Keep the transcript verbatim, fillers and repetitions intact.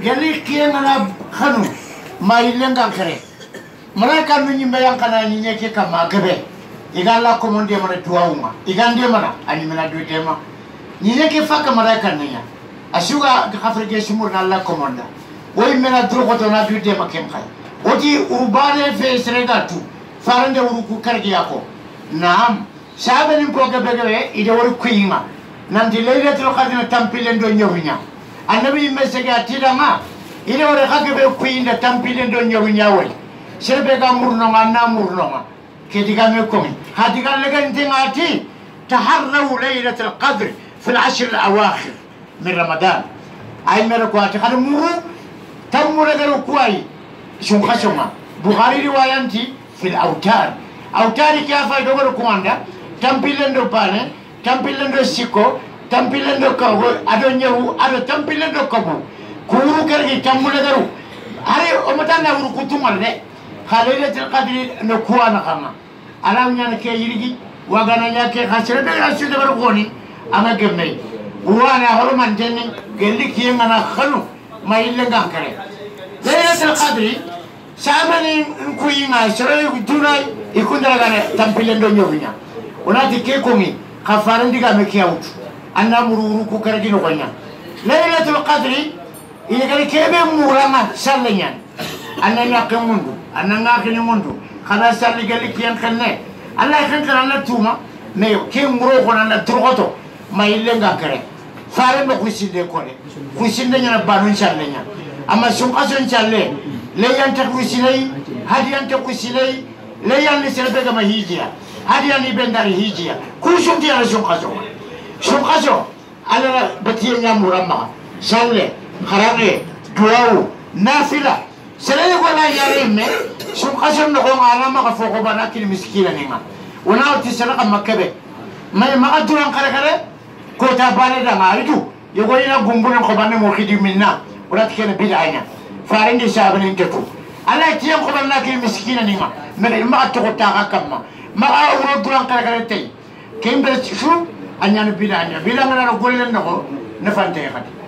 Gali kiana khanu mailenga kare. Mereka menyimbayang kana ninya ke kama gabe. Igala komonde mana tuauma. Igande mana ani mana duit ema. Ninya ke faka mereka ninya. Asuga Afrika Timur nalla komonda. Woi mena drogo to na duit ema kem kai. Oti urbane fe sregatu. Farande uruku kargi yako. Naam. Sabe ni mpoke begere ide wori kuinga. Nanti Lailatul Qadr tampilен do nyowinya. Annabi mesega tidama ide wori khagebe kuinda tampilен do nyowinya wori. Serbe ga murno na murno. Kediga me komi. Hadiga legan tingati taharru Lailatul Qadr في العشر الأواخر من رمضان. أي مركوات خد مو تم مرجع كواي شو خشوما. بخاري روايانتي في الأوتار. أوتار كيف يدور كواندا tampilan do pane tampilan do siko tampilan do kago ado nyawu ado tampilan do kago kuru kargi tamule garu are o matana uru kutumal de khalilatul qadri no kuana kama alam nyana ke yirigi wagana nyake khasira de asu de bar goni ama gemme wana horman jenni gelli kiyanga na khalu mayilanga kare lailatul qadri sabani kuyima sura dunai ikundara gane tampilan do nyowinya onati ke komi khafaran diga me kiyawtu anna mururu ku karagi no gonya Lailatul Qadri ile kali kebe murama sallenyan anna ngake mundu anna ngake ni mundu khana salli gali kiyan kanne Allah kan kan Allah tuma me ke muro ko nan turgoto mayille ngakare faare no kusinde ko ne kusinde nyana banu sallenya amma sun kason challe le yanta kusinai hadiyan ta kusinai le yan ni serbe ga mahijiya هذه اللي بندر هيجيا كل شيء تيار شو خشوا شو خشوا على بتيجي مرمى شلة خرابة دواو نافلة سلام يقول يا ريمة شو خشوا نقوم على ما كفوق بنا كل مسكين نيما وناو تسرق مكبة ما ما أدوران كره كره كوتا بانه ده ما أريدو يقول لنا غمبنا خبرنا موخدي منا ولا تكين بدعنا فارندي سابن انتكو على تيام خبرنا كل مسكين نيما من ما أتوقع كم ما أقول دوران كره كره تي كم بس شو أني أنا بيلا أني بيلا أنا أقول لنا نفهم تيجي